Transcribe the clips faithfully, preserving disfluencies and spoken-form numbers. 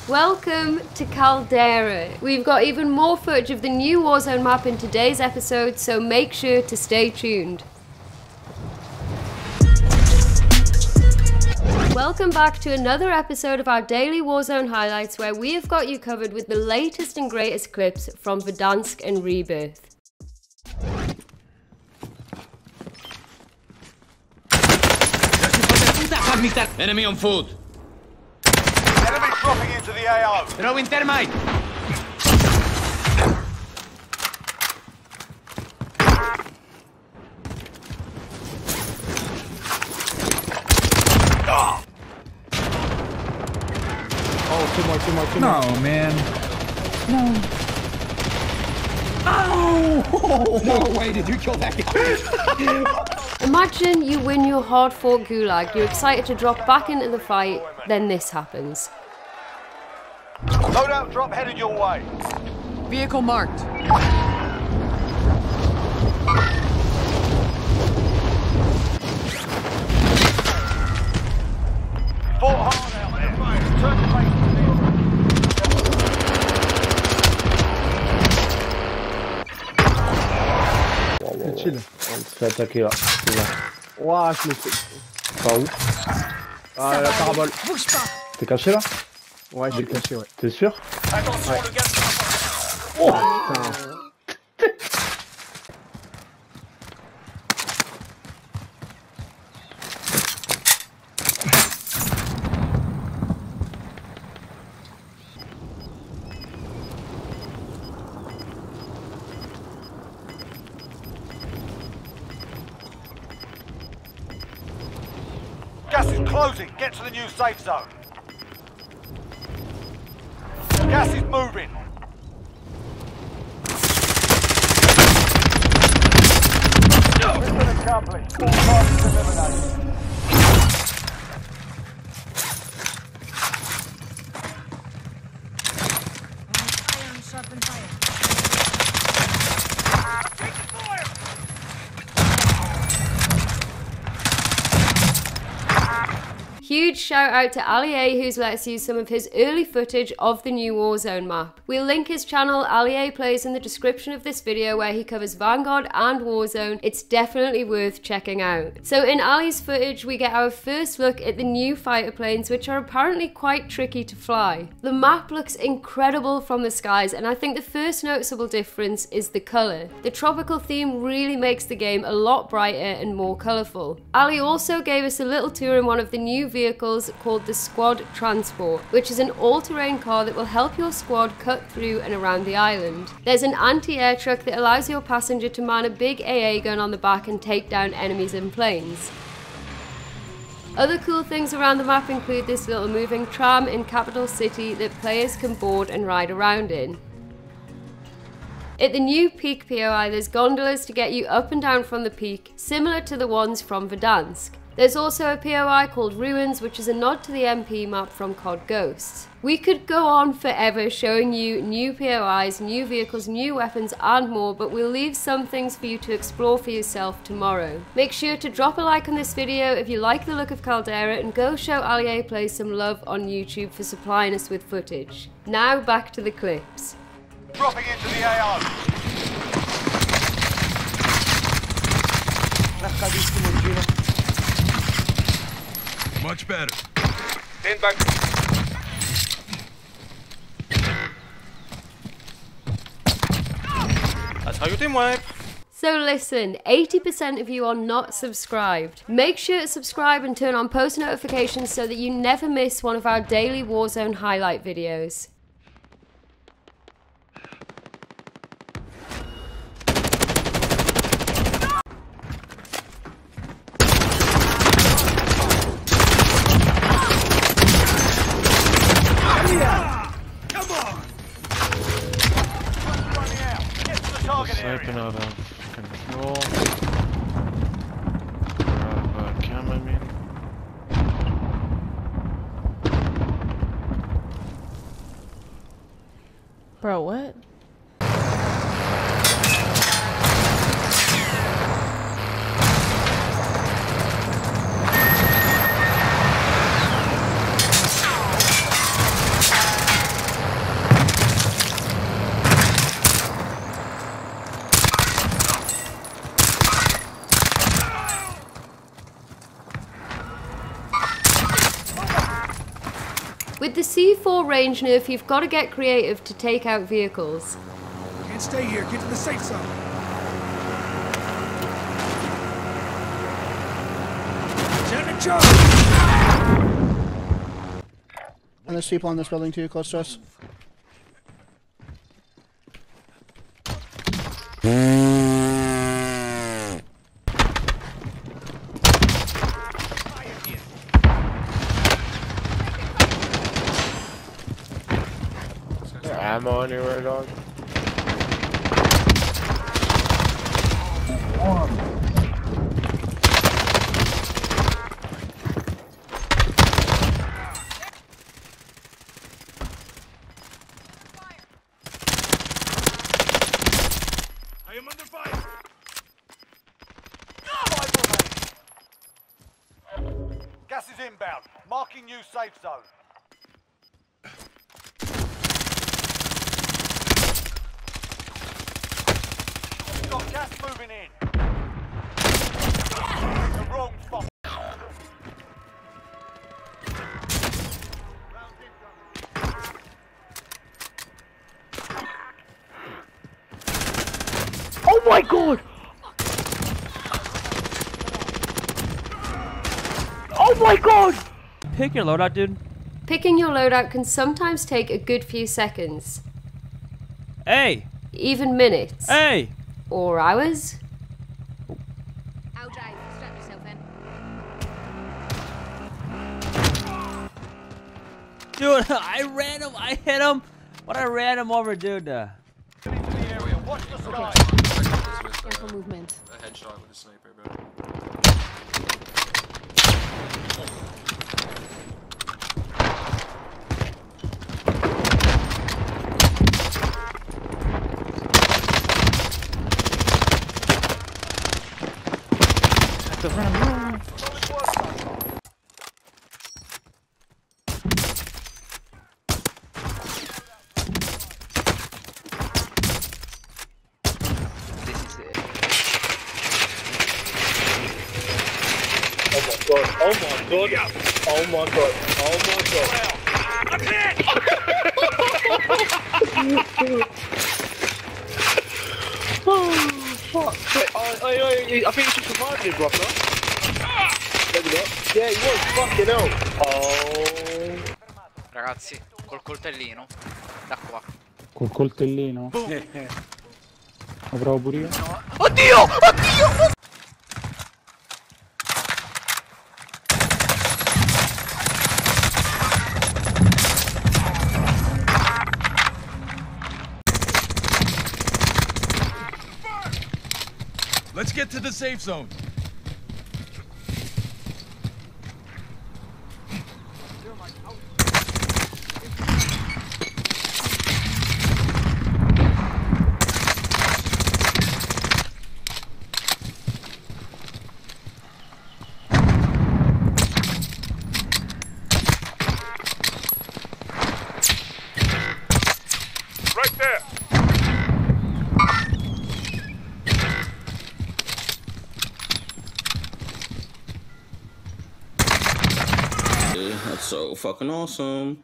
Welcome to Caldera. We've got even more footage of the new Warzone map in today's episode, so make sure to stay tuned. Welcome back to another episode of our daily Warzone highlights, where we have got you covered with the latest and greatest clips from Verdansk and Rebirth. Enemy on foot. Enemy dropping into the A O. Throwing thermite. Oh, two more, two more, two no, more. man. No. Oh! No way did you kill that guy. Imagine you win your hard-fought gulag, you're excited to drop back into the fight, then this happens. loadout drop headed your way. Vehicle marked. Fought hard out there. Turn the face to the Chill. On se fait attaquer là. C'est là. Ouah, je me fais. Pas où? Ah, la parabole. Bouge pas. T'es caché là? Ouais, j'ai caché, ouais. T'es sûr? Attention, ouais. le gars. Oh putain. Gas is closing. Get to the new safe zone. Gas is moving. Mission accomplished. All targets eliminated. Iron sharpened fire. Huge shout out to Ali A, who's let us use some of his early footage of the new Warzone map. We'll link his channel, Ali A Plays, in the description of this video, where he covers Vanguard and Warzone. It's definitely worth checking out. So in Ali's footage, we get our first look at the new fighter planes, which are apparently quite tricky to fly. The map looks incredible from the skies, and I think the first noticeable difference is the colour. The tropical theme really makes the game a lot brighter and more colourful. Ali also gave us a little tour in one of the new vehicles called the Squad Transport, which is an all-terrain car that will help your squad cut through and around the island. There's an anti-air truck that allows your passenger to man a big A A gun on the back and take down enemies in planes. Other cool things around the map include this little moving tram in Capital City that players can board and ride around in. At the new Peak P O I, there's gondolas to get you up and down from the peak, similar to the ones from Verdansk. There's also a P O I called Ruins, which is a nod to the M P map from C O D Ghosts. We could go on forever showing you new P O Is, new vehicles, new weapons and more, but we'll leave some things for you to explore for yourself tomorrow. Make sure to drop a like on this video if you like the look of Caldera, and go show Ali A Plays some love on YouTube for supplying us with footage. Now back to the clips. Dropping into the A O. Much better. In back. That's how you team wipe. So listen, eighty percent of you are not subscribed. Make sure to subscribe and turn on post notifications so that you never miss one of our daily Warzone highlight videos. Sniping out of control. Grab uh, cam, I mean. Bro, what? With the C four range nerf, you've got to get creative to take out vehicles. Can't stay here. Get to the safe zone. Time to charge! And there's people in this building too, close to us. Is there ammo anywhere, dog? I am under fire! Gas is inbound. Marking new safe zone. Got gas moving in. The wrong spot. Oh my god! Oh my god! Pick your loadout, dude. Picking your loadout can sometimes take a good few seconds, Hey! even minutes, Hey! or hours. I'll drive. Strap yourself in. Dude, I ran him, I hit him, but I ran him over, dude. Uh, Into the area. Watch the sky. Careful movement. A headshot with a sniper, bro. Oh my god! Oh my god! Oh my god! I'm hit! Oh fuck! Wait, I, I, I, I think you should survive this, brother. Maybe not. Yeah, he was fucking hell. Oh. Ragazzi, col coltellino. Da qua. Col coltellino? Lo provo pure io. Oddio! Oddio! Let's get to the safe zone. Right there! That's so fucking awesome.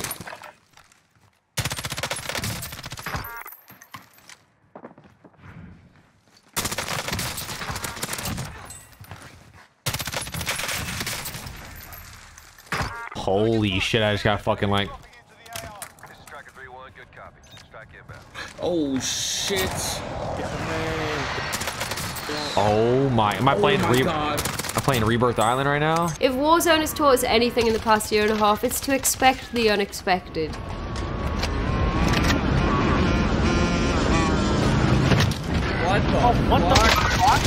Holy shit, I just got fucking like... Oh shit. Oh my, am I playing Oh my Re- God. I'm playing Rebirth Island right now? If Warzone has taught us anything in the past year and a half, it's to expect the unexpected. What the oh, what fuck? The fuck?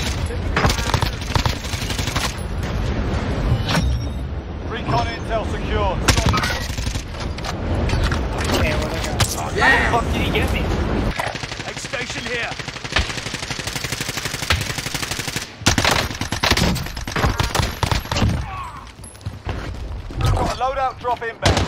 Recon intel secured. Yeah. How the fuck did he get me? Egg station here. Got a loadout drop inbound.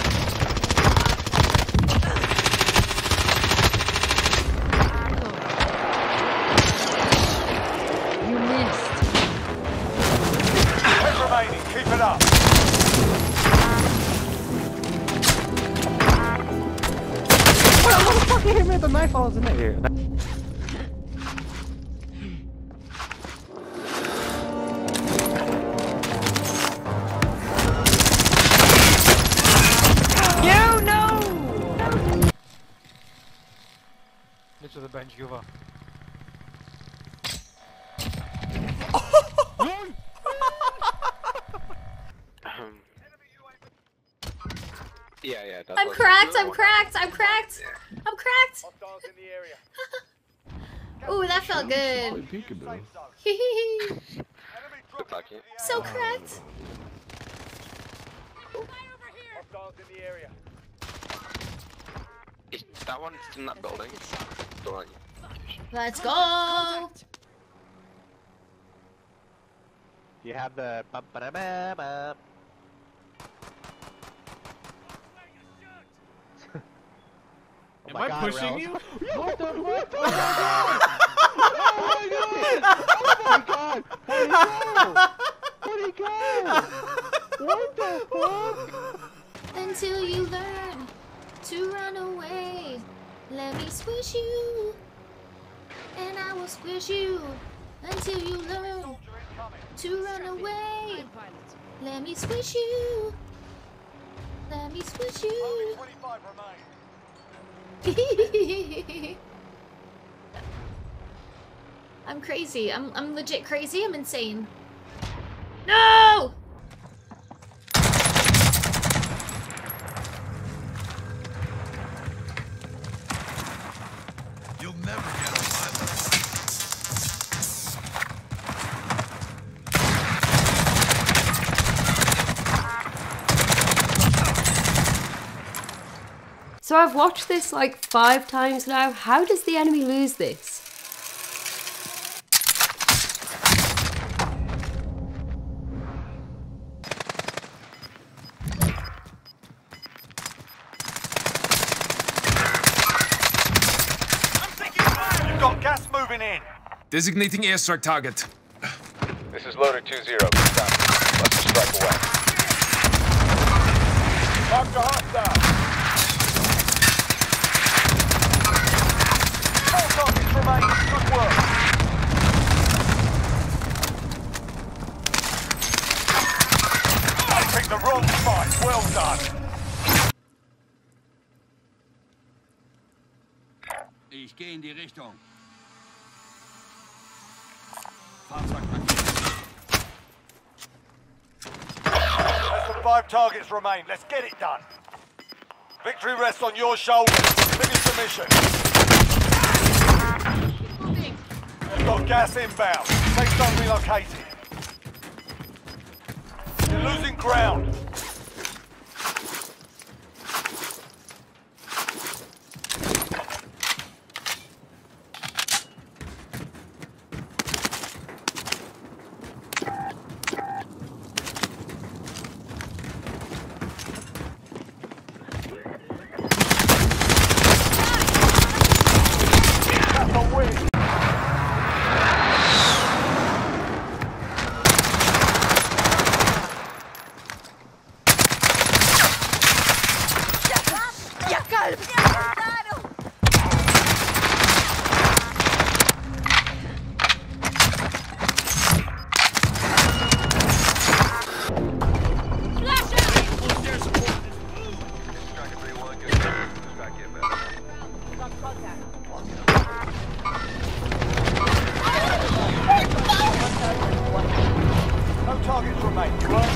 You missed. Ten remaining. Keep it up. get the knife while I was in there? You know! Get to the bench, give up. Yeah, yeah. That's I'm cracked, I'm cracked, I'm cracked. I'm cracked. Ooh, that felt good. So cracked. That one's in that building. Let's go. You have the. Ba -ba -ba -ba -ba. Am I God, pushing Ralph. you? What the fuck? Oh my god! Oh my god! Where'd he go? Where'd he go? What the fuck? Until you learn to run away, let me squish you, and I will squish you until you learn to run away. Let me squish you. Let me squish you. I'm crazy. I'm I'm legit crazy. I'm insane. No! You'll never get on my level. So I've watched this like five times now. How does the enemy lose this? You've got gas moving in. Designating airstrike target. This is loader two zero. Let's strike away. Mark the hostile. All targets remain. Good work. I picked the wrong fight. Well done. Ich gehe in die Richtung. Less than five targets remain. Let's get it done. Victory rests on your shoulders. Finish the mission. You've got gas inbound. Safe zone relocated. You're losing ground. No targets remain. You are.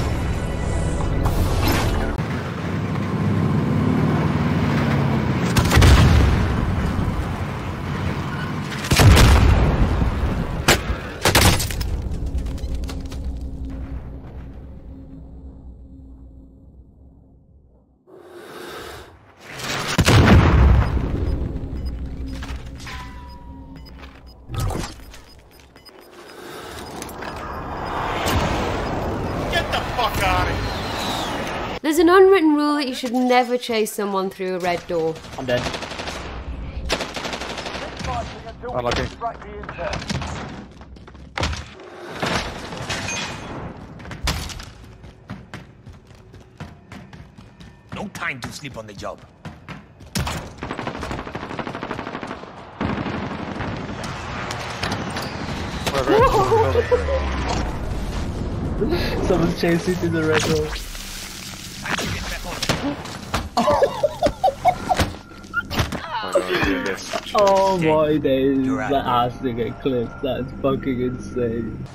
There's an unwritten rule that you should never chase someone through a red door. I'm dead. Unlucky. No time to sleep on the job. red, red. Someone's chasing through the red door. Oh my days, that has to get clipped. That's fucking insane.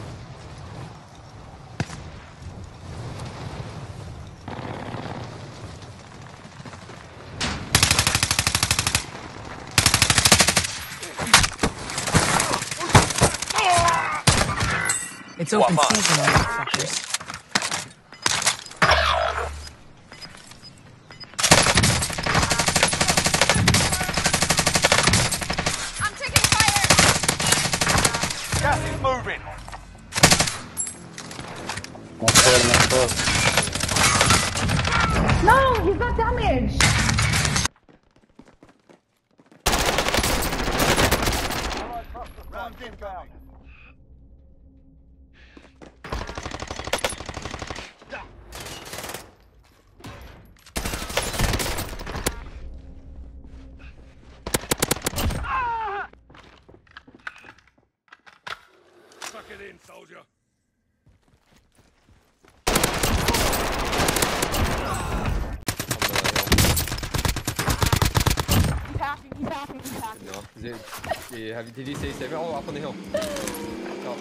It's open season, motherfuckers. I'm taking fire! Gas is moving! No, he's got damage! Round inbound. Suck it in, soldier. He's hacking, he's hacking, he's hacking. No, did, did, have, did you see Stephen? Oh, up on the hill. Top.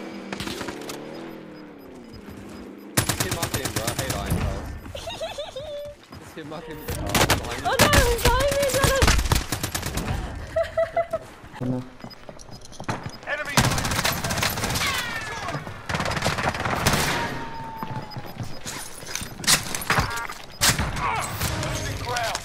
Just hit my team, bro. I hate iron tiles. Just hit my team. Oh, Oh no, he's behind me, Dennis! Enemy losing ground.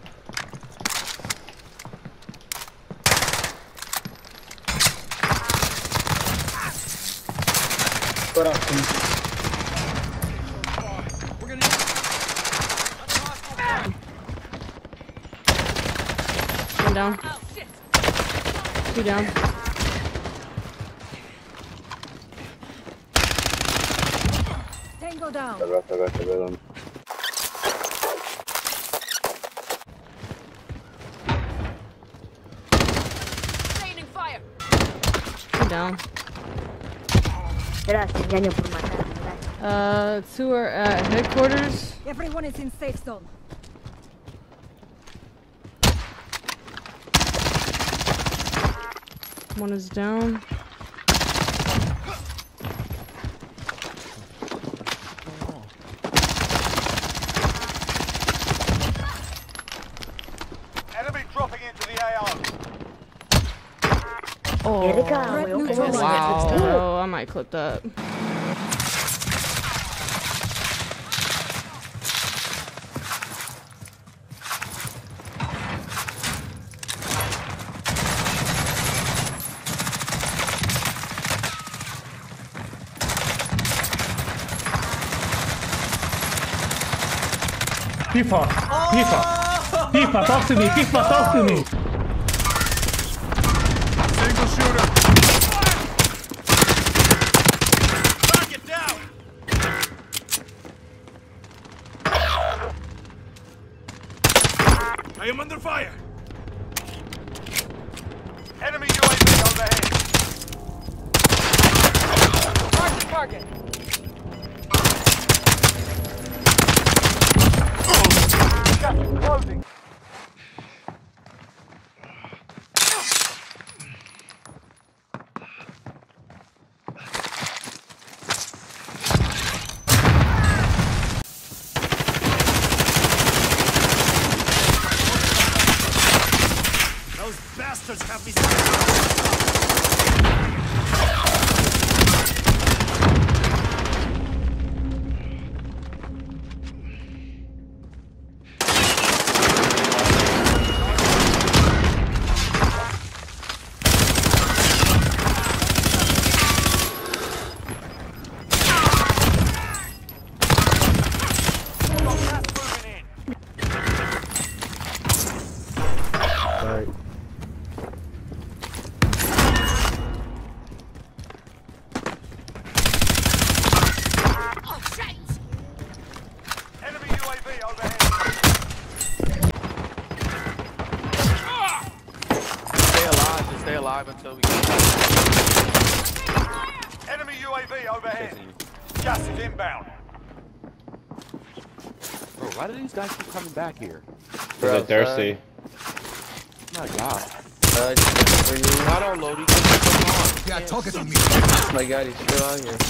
What up, We're gonna One down. Two down. Tango down. Raining fire. Two down. Gracias, Ñaño, por matar. Uh, two are at headquarters. Everyone is in safe zone. One is down. Enemy dropping into the A R. Oh, Neutralized. wow. Oh, I might clip that. FIFA, FIFA, FIFA, talk to me, FIFA, talk to me. single shooter. Target down. I am under fire. Enemy U A V overhead. Mark the target. Gas is closing. Those bastards have me. Stay alive, just stay alive until we get U A V overhead. Gas is inbound. Bro, why do these guys keep coming back here? They're thirsty. My God. Uh, just for you. Not on Lottie. Come on. Yeah, target on me. Oh my God, he's still on here.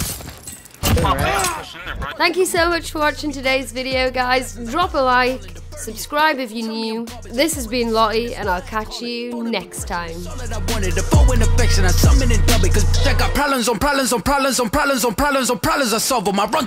Thank you so much for watching today's video, guys. Drop a like, subscribe if you're new. This has been Lottie, and I'll catch you next time. I wanted to fall in affection, I summon and double, cause I got problems on problems on problems on problems on problems on problems I solve them. I run